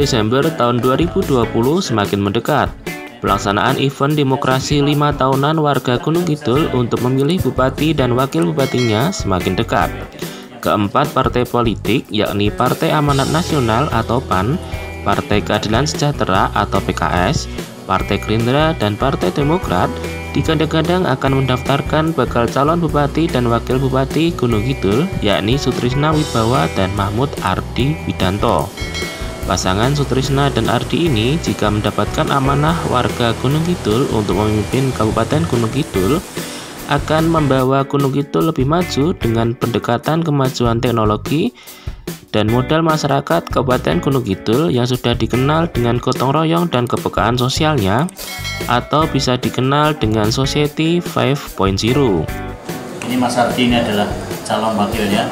Desember tahun 2020 semakin mendekat. Pelaksanaan event demokrasi 5 tahunan warga Gunung Kidul untuk memilih bupati dan wakil bupatinya semakin dekat. Keempat partai politik, yakni Partai Amanat Nasional atau PAN, Partai Keadilan Sejahtera atau PKS, Partai Gerindra, dan Partai Demokrat digadang-gadang akan mendaftarkan bakal calon bupati dan wakil bupati Gunung Kidul, yakni Sutrisna Wibawa dan Mahmud Ardi Widanto. Pasangan Sutrisna dan Ardi ini jika mendapatkan amanah warga Gunung Kidul untuk memimpin Kabupaten Gunung Kidul, akan membawa Gunung Kidul lebih maju dengan pendekatan kemajuan teknologi dan modal masyarakat Kabupaten Gunung Kidul yang sudah dikenal dengan gotong royong dan kepekaan sosialnya, atau bisa dikenal dengan Society 5.0. Ini Mas Ardi ini adalah calon wakilnya,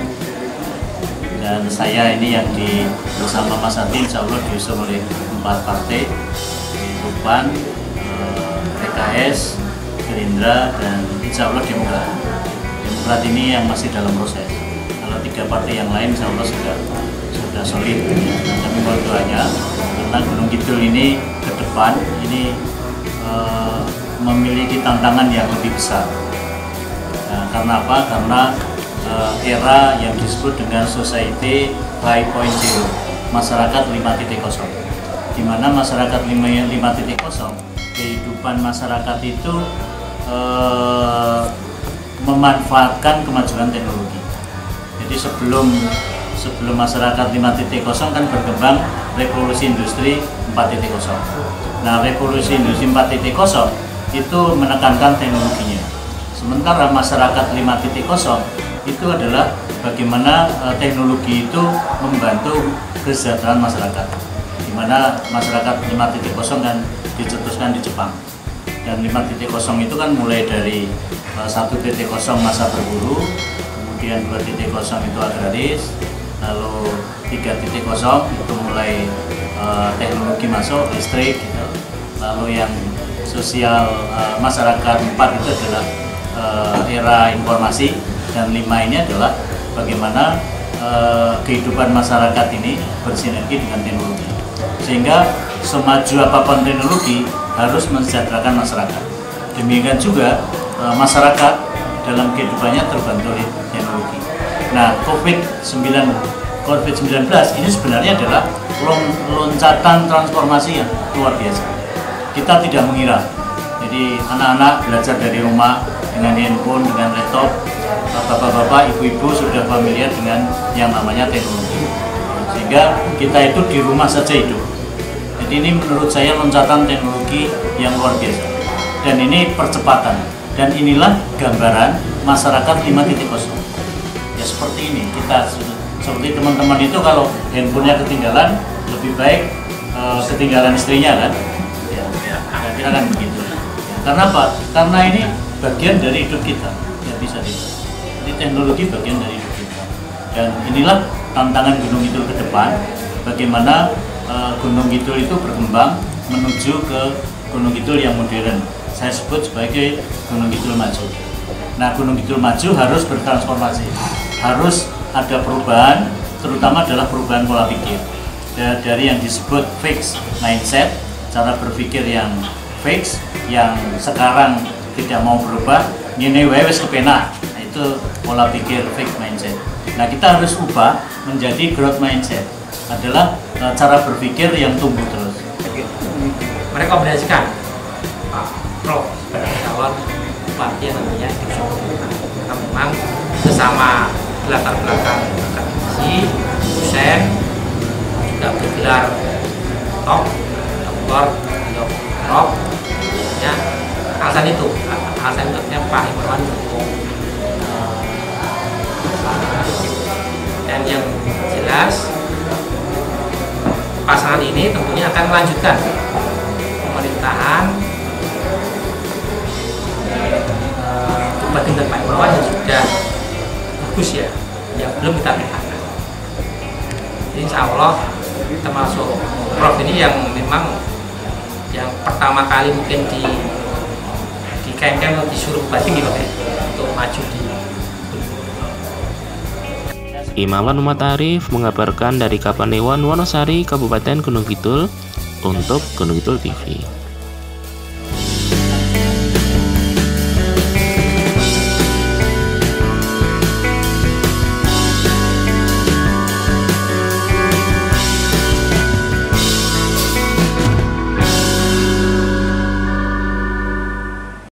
dan saya ini yang bersama Mas Ardi insya Allah diusung oleh 4 partai, yaitu PAN, PKS, Gerindra, dan insya Allah Demokrat. Demokrat ini yang masih dalam proses. Kalau 3 partai yang lain insya Allah sudah solid. Kami mohon doanya karena Gunung Kidul ini ke depan ini memiliki tantangan yang lebih besar. Nah, karena apa? Karena era yang disebut dengan Society 5.0, masyarakat 5.0, di mana masyarakat 5.0 kehidupan masyarakat itu memanfaatkan kemajuan teknologi. Jadi sebelum masyarakat 5.0 kan berkembang revolusi industri 4.0. Nah, revolusi industri 4.0 itu menekankan teknologinya. Sementara masyarakat 5.0 itu adalah bagaimana teknologi itu membantu kesejahteraan masyarakat. Di mana masyarakat 5.0 kan dicetuskan di Jepang. Dan 5.0 itu kan mulai dari 1.0 masa berburu, kemudian 2.0 itu agraris, lalu 3.0 itu mulai teknologi masuk, listrik gitu. Lalu yang sosial masyarakat 4 itu adalah era informasi, dan 5 ini adalah bagaimana kehidupan masyarakat ini bersinergi dengan teknologi. Sehingga semaju apapun teknologi harus mensejahterakan masyarakat. Demikian juga masyarakat dalam kehidupannya terbantu oleh teknologi. Nah, COVID-19 ini sebenarnya adalah loncatan transformasi yang luar biasa. Kita tidak mengira. Jadi anak-anak belajar dari rumah dengan handphone, dengan laptop. Bapak-bapak, ibu-ibu sudah familiar dengan yang namanya teknologi. Sehingga kita itu di rumah saja hidup. Jadi ini menurut saya loncatan teknologi yang luar biasa. Dan ini percepatan. Dan inilah gambaran masyarakat 5.0. Ya seperti ini, kita seperti teman-teman itu kalau handphonenya ketinggalan, lebih baik ketinggalan istrinya kan? Ya, kira-kira kan begitu. Ya, karena apa? Karena ini bagian dari hidup kita, ya bisa tidak. Jadi teknologi bagian dari hidup kita. Dan inilah tantangan Gunung Kidul ke depan, bagaimana Gunung Kidul itu berkembang menuju ke Gunung Kidul yang modern. Saya sebut sebagai Gunung Kidul maju. Nah, Gunung Kidul maju harus bertransformasi, harus ada perubahan, terutama adalah perubahan pola pikir. Dari yang disebut fixed mindset, cara berpikir yang fix, yang sekarang tidak mau berubah, ini wes kepenak. Nah, itu pola pikir fixed mindset. Nah, kita harus ubah menjadi growth mindset, adalah cara berpikir yang tumbuh terus. Merekomendasikan Pak Prof sebagai calon bupati yang nantinya diusung karena memang sesama latar belakang akademisi, dosen, juga bergelar top, doktor, prof. Ya, alasan itu Pak Imarwan mendukung. Dan yang jelas pasangan ini tentunya akan melanjutkan pemerintahan Bupati dan Pak Imarwan yang sudah bagus ya, yang belum kita lihat. Insya Allah termasuk Prof ini yang memang yang pertama kali mungkin di campaign disuruh bupati gitu ya, untuk maju di. Imawan Muhammad Arif mengabarkan dari Kapanewon, Wonosari, Kabupaten Gunung Kidul untuk Gunung Kidul TV.